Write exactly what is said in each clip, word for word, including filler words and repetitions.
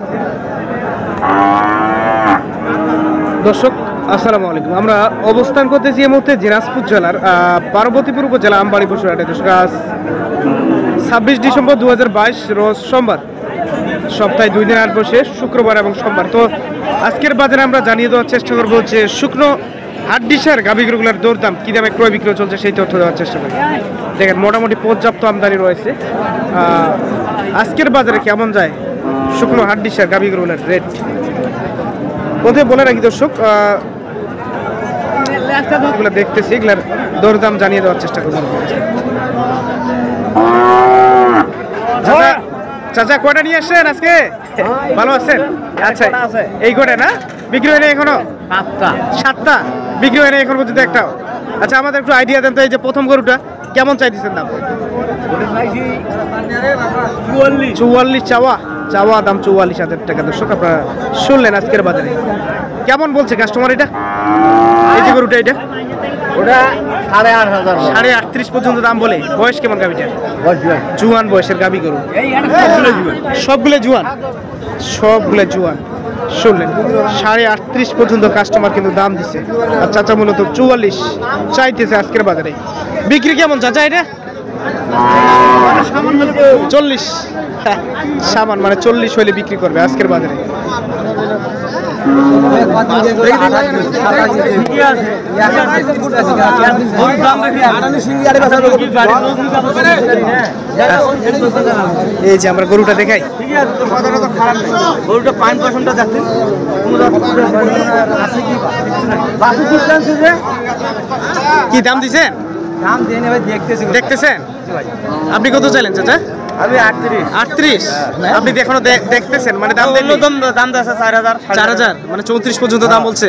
দর্শক আসসালামু আলাইকুম। আমরা অবস্থান করতেছি এই মুহূর্তে দিনাজপুর জেলার পার্বতীপুর উপজেলা আমবাড়ি পশুহাটে। দর্শক আজ ছাব্বিশ ডিসেম্বর দু হাজার বাইশ রোজ সোমবার, সপ্তাহে দুই দিন হাট বসে শুক্রবার এবং সোমবার। তো আজকের বাজারে আমরা জানিয়ে দেওয়ার চেষ্টা করবো যে শুকনো হাড্ডিসার গাভী গরুগুলোর দরদাম কী দামে ক্রয় বিক্রয় চলছে সেই তথ্য দেওয়ার চেষ্টা করি। দেখেন মোটামুটি পর্যাপ্ত আমদানি রয়েছে। আজকের বাজারে কেমন যায় শুকনো হাড্ডিসার গাভী গরুগুলোর রেট প্রথমে বলে রাখি দর্শক, এগুলো দেখতেছি, এগুলার দরদাম জানিয়ে দেওয়ার চেষ্টা করবো। চাচা কয়টা নিয়ে আসছেন আজকে? ভালো আছেন? আচ্ছা, এই কটা না বিক্রি হয়নি এখনো? সাতটা বিক্রি হয়নি এখন পর্যন্ত একটাও। আচ্ছা, আমাদের একটু আইডিয়া দেন তো, এই যে প্রথম গরুটা কেমন চাইতেছেন দাম? চুয়াল্লিশ চাওয়া চাওয়া দাম চুয়াল্লিশ হাজার টাকা। দর্শক আপনারা শুনলেন আজকের বাজারে কেমন বলছে কাস্টমার। এটা এই যে গরুটা, এটা ওটা সাড়ে আট হাজার সাড়ে আটত্রিশ পর্যন্ত দাম বলে। বয়স কেমন গাভিটার? জুয়ান বয়সের গাভি গরু, সবগুলো জুয়ান সবগুলো জুয়ান। শুনলেন সাড়ে আটত্রিশ পর্যন্ত কাস্টমার কিন্তু দাম দিচ্ছে, আর চাচা মূলত চুয়াল্লিশ চাইতেছে আজকের বাজারে। বিক্রি কেমন চাচা এটা? চল্লিশ সামান মানে চল্লিশ হলে বিক্রি করবে আজকের বাজারে। এই যে আমরা গরুটা দেখাই, গরুটা পাঁচ পার্সেন্টটা দেখেন কি দাম দিচ্ছেন? দাম দিয়ে নেবে দেখতেছি দেখতেছেন। আপনি কত চাইলেন চাচা? আমি আটত্রিশ আটত্রিশ আপনি এখনো দেখতেছেন মানে দাম দাম আছে চার হাজার চার হাজার মানে চৌত্রিশ পর্যন্ত দাম বলছে।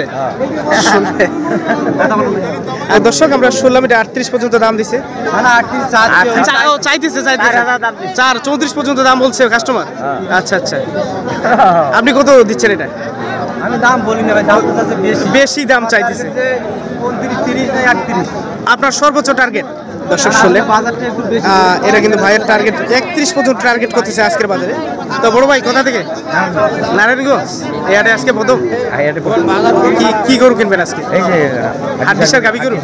দর্শক আমরা শুনলাম এটা আটত্রিশ পর্যন্ত দাম দিছে, চাইতেছে চার চৌত্রিশ পর্যন্ত দাম বলছে কাস্টমার। আচ্ছা আচ্ছা, আপনি কত দিচ্ছেন এটা? আমি দাম বলি না ভাই, দাম তো বেশি বেশি দাম চাইতেছে। উনত্রিশ তিরিশ না একত্রিশ আপনার সর্বোচ্চ টার্গেট? দর্শক শুনলেন এরা কিন্তু ভাইয়ের টার্গেট একত্রিশ পর্যন্ত টার্গেট করতেছে আজকের বাজারে। তো বড় ভাই কোথা থেকে? নারায়ণগঞ্জ। এই হাটে আজকে প্রথম কি কি গরু কিনবেন আজকে? হাড্ডিসার গাভী গরু,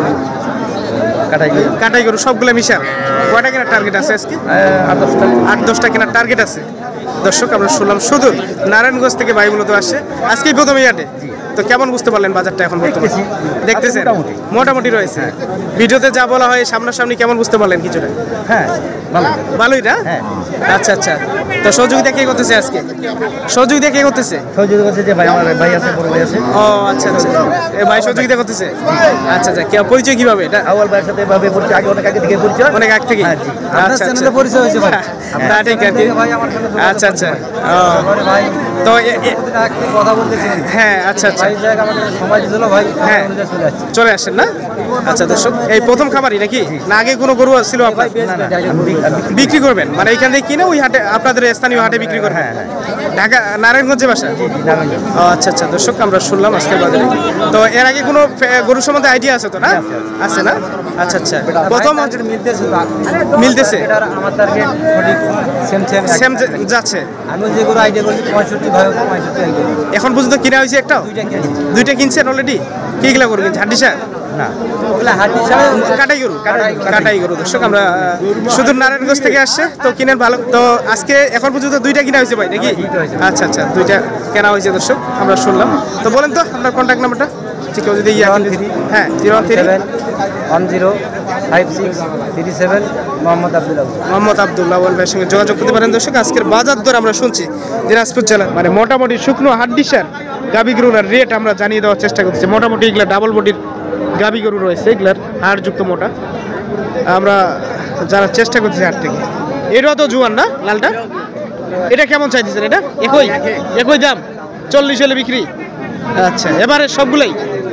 কাটাই গরু সবগুলো মিশার। কয়টা কেনার টার্গেট আছে আজকে? আট দশটা কেনার টার্গেট আছে। দর্শক আমরা শুনলাম শুধু নারায়ণগঞ্জ থেকে ভাই মূলত আসছে আজকেই প্রথম এই হাটে। তো কেমন বুঝতে পারলেন বাজারটা এখন বর্তমানে দেখতেছেন? মোটামুটি রয়েছে। ভিডিওতে যা বলা হয় সামনাসামনি কেমন বুঝতে পারলেন কিছুটা? হ্যাঁ ভালোই না? আচ্ছা আচ্ছা, তো সহযোগিতা কে করতেছে আজকে? সহযোগিতা কে করতেছে? সহযোগিতা করছে যে ভাই আমার ভাই আছে, বড় ভাই আছে। ও আচ্ছা আচ্ছা, এই ভাই সহযোগিতা করতেছে। আচ্ছা আচ্ছা, কে পরিচয় কিভাবে এটা? আউয়াল ভাইয়ের সাথে ভাবে পরিচয়, আগে অনেক আগে থেকে পরিচয়, অনেক আগে থেকে। আচ্ছা চ্যানেলে পরিচয় হয়েছে ভাই। না ঠিক আছে ভাই আমার সাথে। আচ্ছা আচ্ছা, ভাই তো কথা বলতেছেন। হ্যাঁ আচ্ছা আচ্ছা, ভাই জায়গা আমাদের সময় দিল ভাই। হ্যাঁ চলে আসেন না? আচ্ছা দর্শক, এই প্রথম খামারই নাকি না আগে কোনো গরু ছিল আপনার? বিক্রি করবেন মানে এইখান থেকে কিনে ওই হাটে আপনাদের স্থানীয় হাটে বিক্রি করবেন? ঢাকা নারায়ণগঞ্জে বাসা? ও আচ্ছা আচ্ছা, দর্শক আমরা শুনলাম আজকের বাজারে। তো এর আগে কোনো গরুর সম্বন্ধে আইডিয়া আছে তো না? আছে না? আচ্ছা আচ্ছা, প্রথম মিলতেছে মিলতেছে আমার টার্গেট সেম সেম সেম যাচ্ছে। আমি যে গরু আইডিয়া করছি পঁয়ষট্টি ভাই পঁয়ষট্টি আইডিয়া এখন পর্যন্ত কিনা হয়েছে একটাও? দুইটা কিনছেন অলরেডি? কিগুলা গরু কিনছে? হাড্ডিসার না, হাড্ডিসার কাটাই গরু, কাটাই গরু। দর্শক আমরা শুধু নারায়ণগঞ্জ থেকে আসছে তো কিনেন ভালো। তো আজকে এখন পর্যন্ত দুইটা কিনা হয়েছে ভাই নাকি? আচ্ছা আচ্ছা, দুইটা কেনা হয়েছে দর্শক আমরা শুনলাম। তো বলেন তো আপনার কন্ট্যাক্ট নাম্বারটা ঠিক আছে যদি? হ্যাঁ zero one three one zero five six three seven Mohammad Abdullah Mohammad Abdullah ভাইয়ের সঙ্গে যোগাযোগ করতে পারেন। দর্শক আজকের বাজার দর আমরা শুনছি দিনাজপুর জেলার মানে মোটামুটি শুকনো হাড্ডিসার গাভী গরুর রেট আমরা জানিয়ে দেওয়ার চেষ্টা করছি। মোটামুটি এগুলা ডাবল বডির গাভী গরু রয়েছে, এগুলার হাড়যুক্ত মোটা আমরা জানার চেষ্টা করছি হাট থেকে। এটাও তো জুয়ান না লালটা? এটা কেমন চাইতেছেন? এটা একই একই দাম চল্লিশ হলে বিক্রি? আচ্ছা, এবারে সবগুলোই?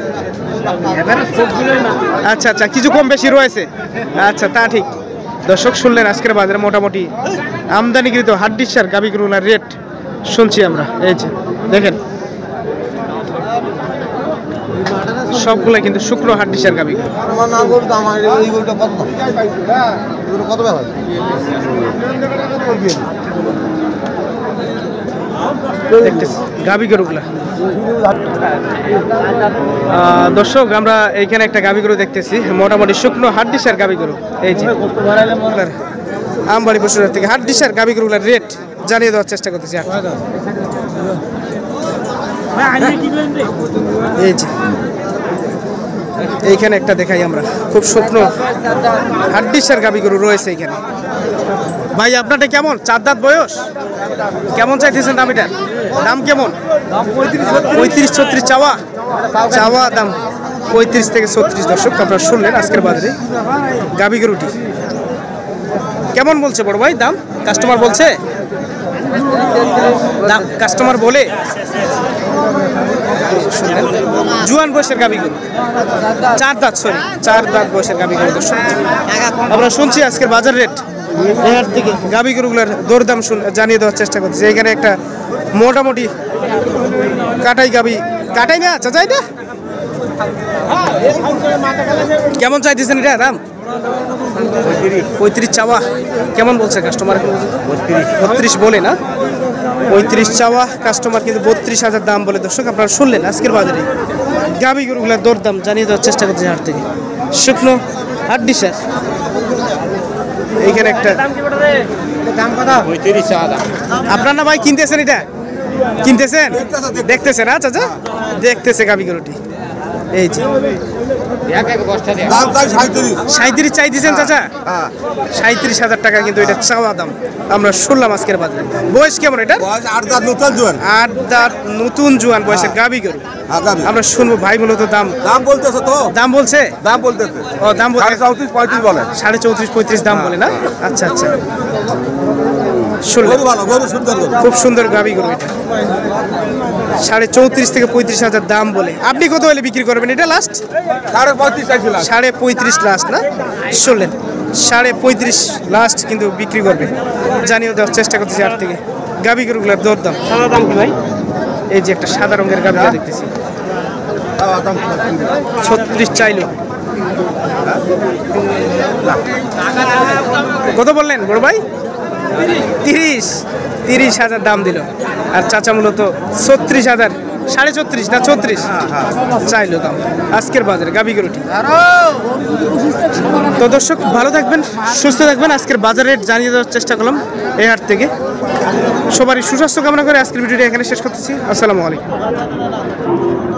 আচ্ছা আচ্ছা, কিছু কম বেশি রয়েছে। আচ্ছা তা ঠিক। দর্শক শুনলেন আজকের বাজারে মোটামুটি আমদানিকৃত হাড্ডিসার গাভী গরুর রেট শুনছি আমরা। এই যে দেখেন সবগুলাই কিন্তু শুকনো হাড্ডিসার গাভী। দেখতেছি গাভী গরুগুলা। দর্শক আমরা এইখানে একটা গাভী গরু দেখতেছি, মোটামুটি শুকনো হাড্ডিসার গাভী গরু। এই যে আমবাড়ি পশুর থেকে হাড্ডিসার গাভী গরুগুলার রেট জানিয়ে দেওয়ার চেষ্টা করতেছি। এই যে এইখানে একটা দেখাই আমরা, খুব শুকনো হাড্ডিসার গাভী গরু রয়েছে এইখানে। ভাই আপনারটা কেমন, চার দাঁত বয়স, কেমন চাইতেছেন দাম? এটার দাম কেমন? পঁয়ত্রিশ ছত্রিশ চাওয়া চাওয়া দাম পঁয়ত্রিশ থেকে ছত্রিশ। দর্শক আপনারা শুনলেন আজকের বাজারে গাভী গরুটি কেমন বলছে বড় ভাই দাম? কাস্টমার বলছে দাম, কাস্টমার বলে জুয়ান বয়সের গাভী গরু, চার দাঁত সরি চার দাঁত বয়সের গাভী গরু। দর্শক আমরা শুনছি আজকের বাজার রেট থেকে গাভী গরুগুলোর দরদাম জানিয়ে দেওয়ার চেষ্টা করতেছি। এখানে একটা মোটামুটি কাটাই গাভী, কাটাই না চাচা, এটা কেমন চাইতেছেন এটা দাম? পঁয়ত্রিশ চাওয়া, কেমন বলছে কাস্টমার? বত্রিশ বলে না, পঁয়ত্রিশ চাওয়া, কাস্টমার কিন্তু বত্রিশ হাজার দাম বলে। দর্শক আপনারা শুনলেন আজকের বাজারে গাভী গরুগুলোর দরদাম জানিয়ে দেওয়ার চেষ্টা করতেছি হাট থেকে। শুকনো হাড্ডিসার এইখানে একটা আপনার না ভাই কিনতেছেন, এটা কিনতেছেন, দেখতেছেন? আচ্ছা আচ্ছা দেখতেছে গাভী গরুটি। এই যে সাঁত্রিশ চাইতেছেন চাচা, সাঁত্রিশ হাজার টাকা কিন্তু এটা চাওয়া দাম আমরা শুনলাম আজকের বাজারে। বয়স কেমন এটা? আট দাঁত নতুন জোয়ান, আট দাঁত নতুন জোয়ান বয়সের গাভী গরু। আমরা শুনবো ভাই মূলত দাম দাম বলতেছে তো, দাম বলছে দাম বলতেছে ও দাম বলছে চৌত্রিশ পঁয়ত্রিশ বলে, সাড়ে চৌত্রিশ পঁয়ত্রিশ দাম বলে না? আচ্ছা আচ্ছা শুনলেন, ভালো গরু, সুন্দর গরু, খুব সুন্দর গাভী গরু এটা। সাড়ে চৌত্রিশ থেকে পঁয়ত্রিশ হাজার দাম বলে। আপনি কত হলে বিক্রি করবেন এটা লাস্ট? সাড়ে পঁয়ত্রিশ চাইছিলাম, সাড়ে পঁয়ত্রিশ লাস্ট না? শুনলেন সাড়ে পঁয়ত্রিশ লাস্ট কিন্তু বিক্রি করবে জানিয়ে দেওয়ার চেষ্টা করতেছি হাট থেকে গাভী গরুগুলোর দরদাম। সাদা দাম কি ভাই? এই যে একটা সাদা রঙের গাভী দেখতেছি, ছত্রিশ চাইলো। কত বললেন বড় ভাই? তিরিশ তিরিশ হাজার দাম দিল, আর চাচা মূলত ছত্রিশ হাজার, সাড়ে ছত্রিশ না ছত্রিশ চাইলো দাম আজকের বাজারে গাভী গরুটি। তো দর্শক ভালো থাকবেন, সুস্থ থাকবেন। আজকের বাজার রেট জানিয়ে দেওয়ার চেষ্টা করলাম এই হাট থেকে। সবারই সুস্বাস্থ্য কামনা করে আজকের ভিডিওটি এখানে শেষ করতেছি। আসসালামু আলাইকুম।